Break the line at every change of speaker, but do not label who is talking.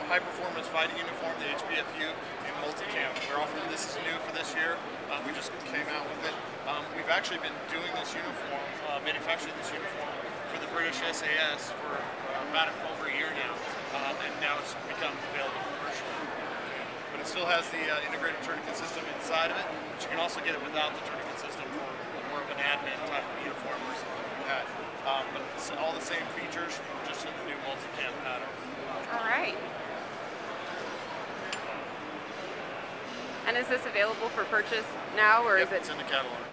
high-performance fighting uniform, the HPFU, in multicam. We're offering this is new for this year. We just came out with it. We've actually been doing this uniform, manufacturing this uniform for the British SAS for about over a year now, and now it's become available commercially. But it still has the integrated tourniquet system inside of it, but you can also get it without the tourniquet system for more of an admin type of uniform or something like that. But it's all the same features, just in the new multicam pattern.
All right. And is this available for purchase now, or
Yep,
is it?
It's in the catalog.